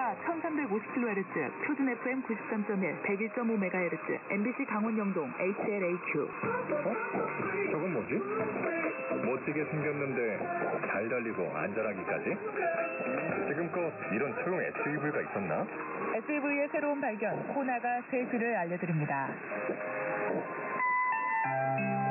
고가 1350kHz, 표준 FM 93.1, 101.5MHz, MBC 강원 영동, HLAQ. 저건 뭐지? 멋지게 생겼는데 잘 달리고 안전하기까지? 지금껏 이런 소형 SUV가 있었나? SUV의 새로운 발견, 코나가 새 줄을 알려드립니다.